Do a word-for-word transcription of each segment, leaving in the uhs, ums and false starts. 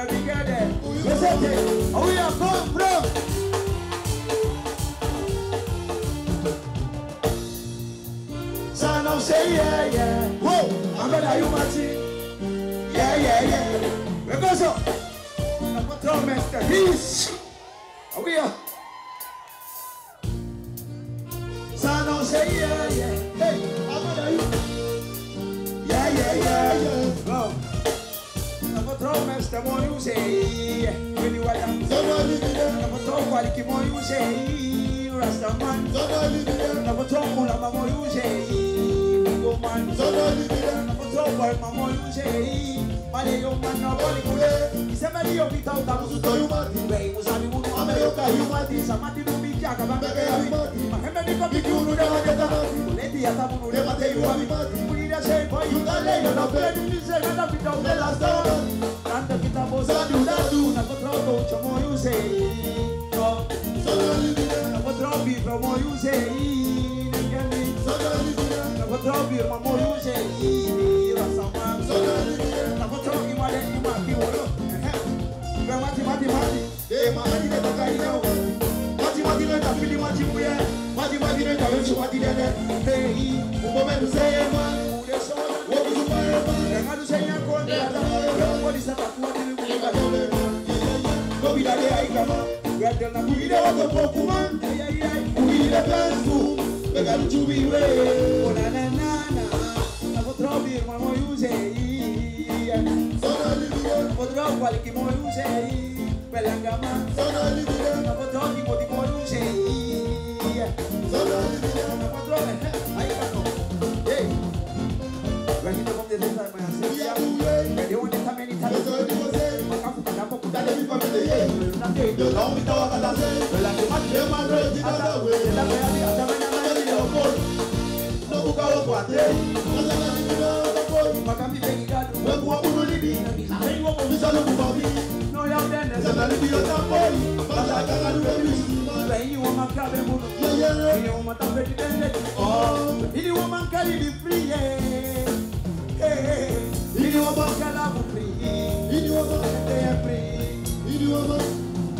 Where we get there? Listen, how we are come from? Son of say yeah, yeah. Whoa, I'm gonna you matching. Yeah, yeah, yeah. Where goes up? I'm gonna throw Mister Peace. How we are? Son of say yeah, yeah. Hey, I'm gonna you. Yeah, yeah, yeah, yeah. Go. I'm gonna throw Mister More you say. When you are down, I'm gonna throw quality more you say. Rastaman. I'm gonna throw Mulama more you say. Man, so don't leave it. I'm not so far, my mom, you say. My young man, no one could. He said, "Many of it out, I was to you, but the way was on the moon. I'm a yoga, you might be somebody to be jack. I'm a baby. My family come to you, never get up. Lady, I have to never tell you what we need to say for you. Don't lay on the bed, you say, I'm not without the last door. And the guitar was on you, that do. I'm not throw to more, you say. No, so don't leave it. I'm not throw me from more, you say. I'm not beer, my more you say. Rastaman, so I'm not talking about it. You might be one of them. Mati, Mati, Mati. Eh, Mati, let the guy know. Mati, Mati, let the feeling Mati, we are. Mati, Mati, let the show Mati, let the hey, woman to say, man, what is the fire? I'm not saying I'm going to what is that? What is the go with that I come up. We are going to be the Pokemon. We need a plan to. We got to be ready. Oh, na na na na. I'm going to throw beer, my more you say. So no live. I'm going to throw quality more you say. Belangama. So no live. I'm going to throw the body more you say. So no live. I'm going to throw. I can't know. Hey. When you come to this time, I say, yeah, when you want to come anytime, so you will say, I'm going to put that every family. The long we talk, I say, well, I'm going to my bread the other way. No buka wakwate, asana ni no bako, makami pengigado, webu wabudu libi, nabi wapo visalo kubabi, no ya udene, sana libi yotamboli, basa kaka duwe bisi, baini wamakabe munu, ili wamatape kidende, oh, ili wamakali li free, eh, ili wamakala mu free, ili wamakala free, ili wamakala.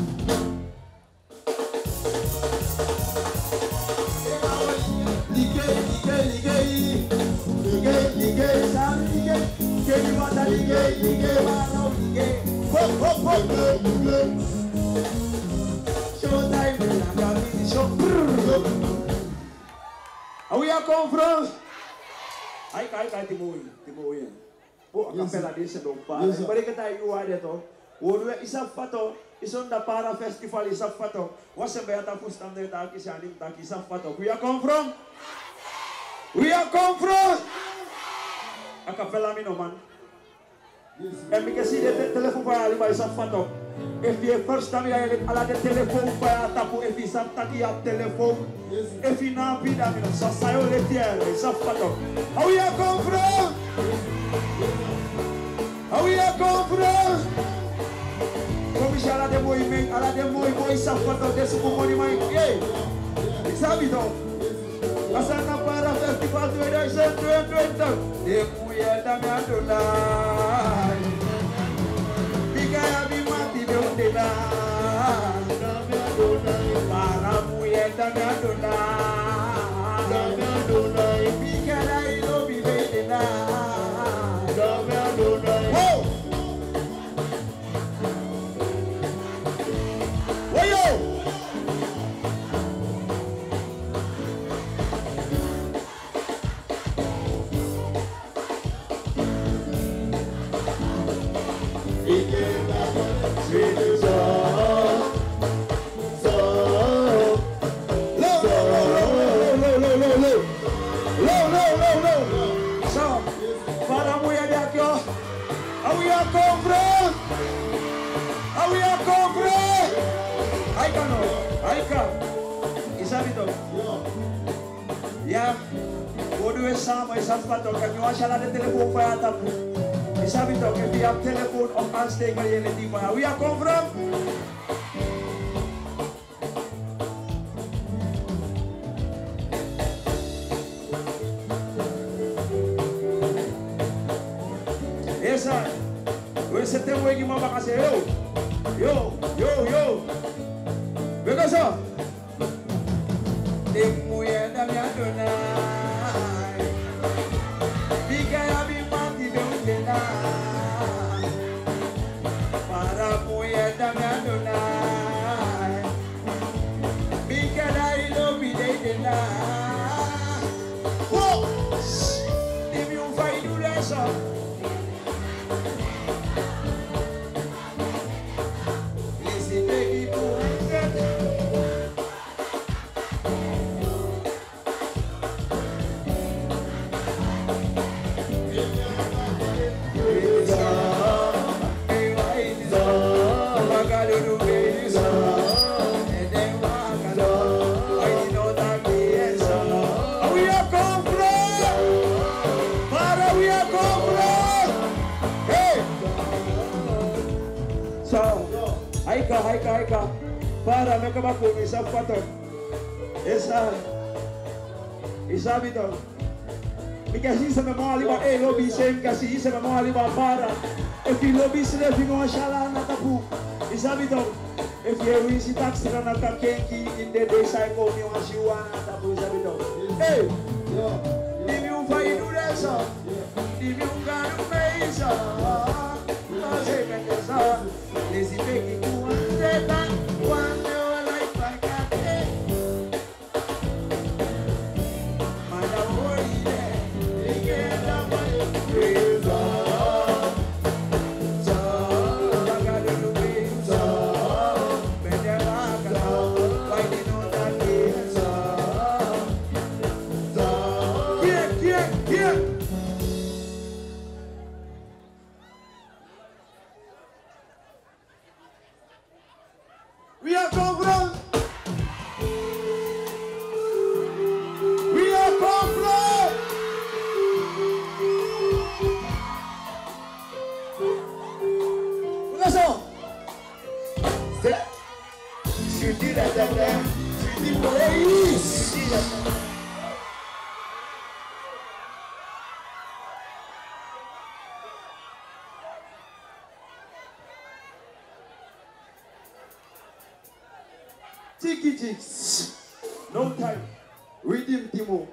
We are come from. I can't I Timoy, Timoy. Oh, a capella desse do pai. Mas que tá aí o ar então. O do é isa fato. Isso onda para festival isa fato. Você vai estar postando tá aqui se anim tá aqui isa fato. We are come from. We are come from. A capella me no man. And because see the telephone para ali vai isa fato. If you first time you ala de telephone para tapu if isa taki a telephone. If you na pida me no sa saio le tiere isa fato. How we are come from? How we are come from? Como já ala de movimento, ala de movimento isa fato desse comuni mai. Ei. Sabe então? Pasana para festival dois mil e vinte. De mulher da minha dona. Biga mi mati meu dela. Da minha dona. Para mulher da minha dona. Da minha dona. Biga aí no vive dela. Da minha dona. Oh! Oyo! Ya, bodo sama isang pato kanyo asala de telephone pa ata po. Isabi to if you have telephone of unstable reality pa. We are come from. Esa, we se te wake mama ka say yo. Yo, yo, yo. Because so. Ding mo yan na miya donay. Di kaya bimati beun na. Para mo yan na miya donay. Di kaya ilo bide na. Whoa! Di mi un fai duresa. Listen baby boy. Haika, haika, haika. Para me acaba con esa foto. Esa. Esa bito. Because he's a memorial about a lobby same because he's a memorial about para. If you lobby se if you go shala na tapu. Esa bito. If you wish it tax na na kenki in the day cycle mi wa shiwa na tapu esa bito. Hey. If you find do this. If you got a face. Lazy making you one day back, one day life like a day. My love worry there, they get up my praise on. So, I got to do it, so, better walk along, fighting on that day, so, so, yeah, yeah, yeah. We are confident. We are confident. Let's go. Je dis la dame, je dis pour les je dis la dame. Tiki Jigs. No time. Redeem Timo.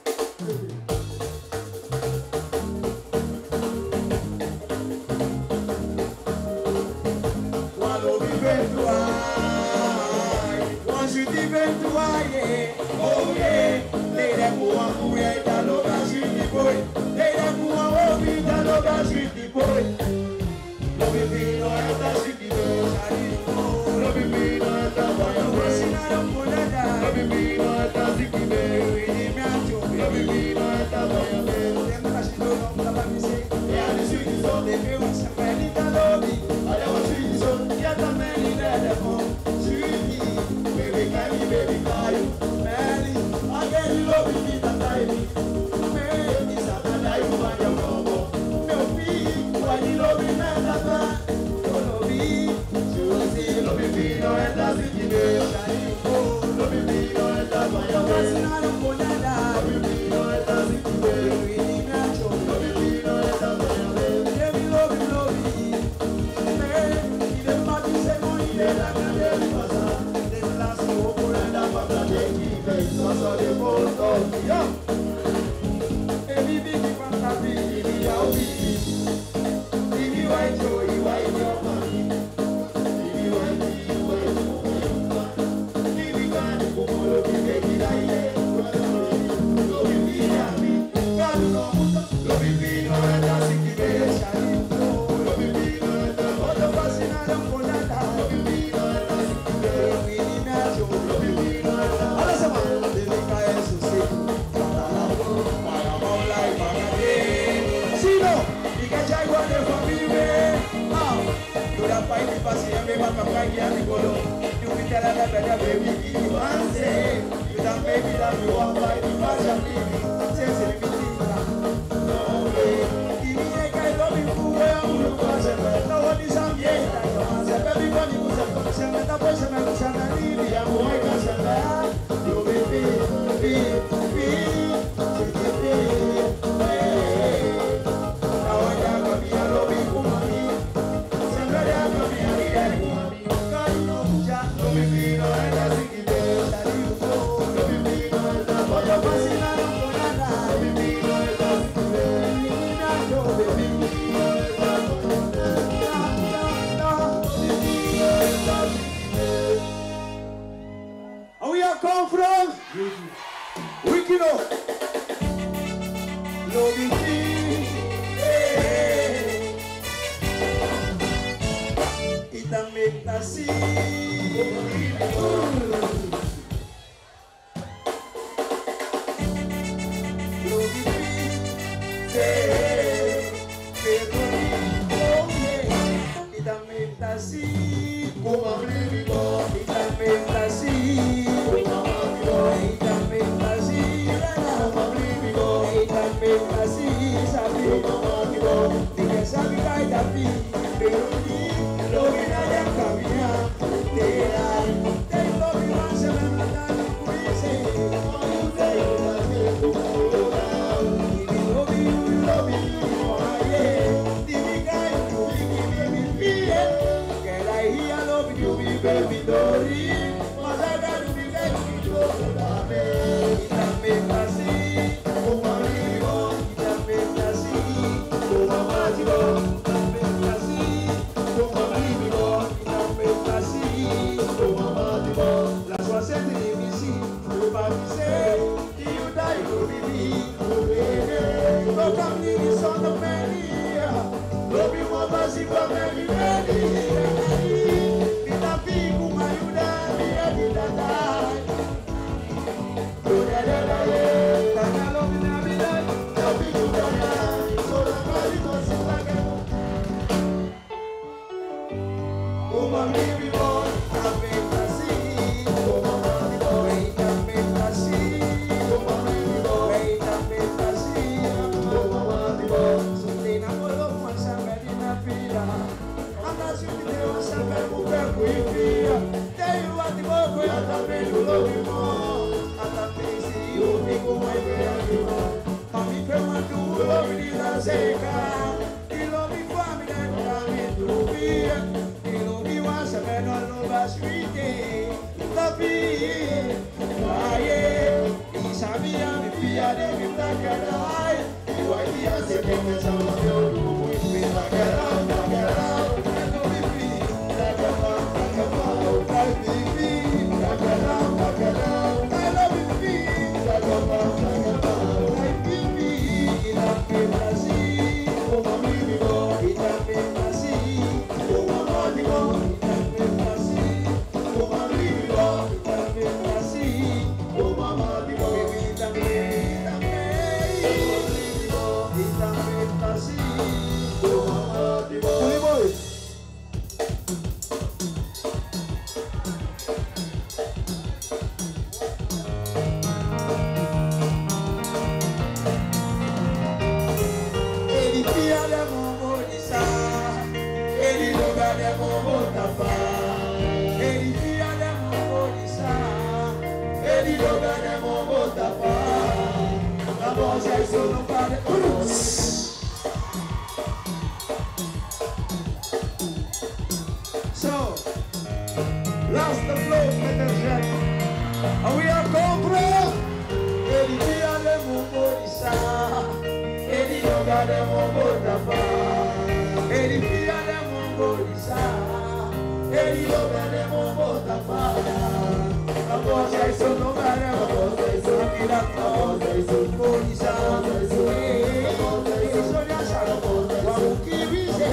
Wallo vi ventuai. Once you di ventuai. Oh yeah. Lei da mua muye da loga shiti boy. Lei da mua obi da loga shiti boy. Lo vi vino e da shiti boy. Lo vi vino e da boy. Baby, me no está ziki baby, me acho. Baby, me no está boya baby. Tem que achar no nome da babise. Yeah, the sweet is on the view. Somebody that love me. I don't sweet is on. Yeah, the man in there home. Sweetie, baby, can you baby call you? Mary, I get you love me that time. Baby, Saturday you want your combo. No fee, when you love me man that time. Don't love me. You see, love me no está ziki baby. Lo bambino è da guaia, lo bambino è da zicube, lo bambino è da guaia, devi lovi lovi, i del mati se moi della grande ripasa, della sua pure da papà degli penso so di molto, e vivi di fantasia, di aubi, di mi vai gioi, vai mio mani, di mi vai di vai lo vi vedi dai le lo vi vedi lo vi vino e da si ti bescia lo vi vino e da voglio fascinare un po' da lo vi vino e da si ti bescia lo vi vino lo vi vino e da allora siamo devi caere su sì para molla e para te sì no mi cacciai guarda e fammi bene tu la fai di passi a me ma capai a Nicolo tell her that baby you want say you don't baby that you want by the fashion baby say say me no way give me a guy love you who will you cause no one is on yet say baby when you say say me that boy say me say me need ya boy cause you baby baby baby now I got to be a love you mommy say Wicked up. Love you, it a make a see. Love you, it a make a see. Come on, baby boy, it a make a see. Come on, it a make a see. Come on, baby boy, it a make a see. Sabi, come on, boy, the sabi guy that be. Baby, love you, I am coming up. They are, they love you, and seven and nine, we say, oh, you say, you love me, you love me, you love me, oh, yeah. The big guy, you big, baby, feel. Girl, I hear love you, big baby, Dory. Mother, I got to be baby, you love me. It a make a see, oh, my baby, it a make a see, oh, my baby, it a make a see, oh, my baby, it a make a see, oh, my baby. That's what said to me, see, nobody say, you die, you be me, oh, baby. No come near the son of Mary, love you more, but she come every day. It's a big woman, you die, me, I did that die. Oh, da da da, yeah. I love you, now be like, love you, da da. So the body must be like a oh, my baby boy, I make a see. Oh, my baby boy, I make a see. Oh, my baby boy, I make a see. Oh, my baby boy, so they not go love one somebody in a fila. I'm not sure they want somebody who can quit here. Tell you what the boy, I don't really love you more. I don't see you, they go my way, I do. Mommy, come and do love me, I say, you love me for me, then come into me. You know me once, I met on over sweet day. Tapi, why, it's a me and the fear, they be black and white. You are here, say, come and some of your room with me, like a round, like a round. I know we feel, like a round, like a round, like we feel, like a round, like a round. I love you, feel, like a round, like a round, like we feel. It a make a see, oh, my baby boy, it a make a see, oh, my body boy, it a make a see, oh, my baby boy, it a make a see, oh, my body boy, it a make a see, oh, my baby boy, it a make a see, oh, my body boy. Holy boy. So, lost the flow, let us check. And we are compro. Edi dia de mumorisa, edi yoga de mumorisa, edi dia de mumorisa, edi yoga de mumorisa. A voz é isso, não vai a voz é isso, a vida a voz é isso, mumorisa, a voz é isso, edi sonia chara, vamos que vive,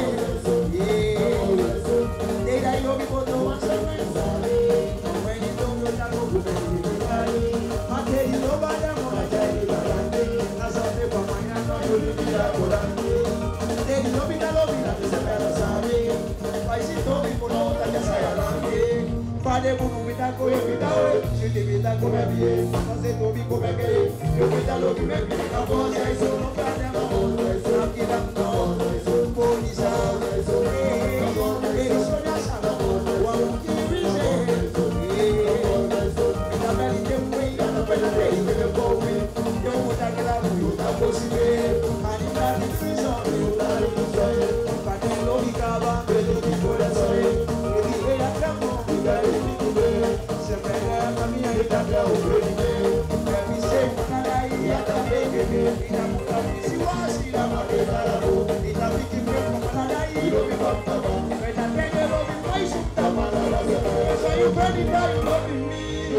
dei daí eu me botou uma sequência, when you don't know that go to Matei no badamo na jai barande, na sabe pa manhã no olivia corante. Dei no bina lo bina se pera sabe, vai se tome por nota que saia lande. Fale bubu bita ko e bita o, se te bita ko me bie, no se tobi ko me ke, eu bita lo que me bie, na voz é isso no badamo, isso aqui da no, isso polícia, isso ele sonha sabe, o que vive. You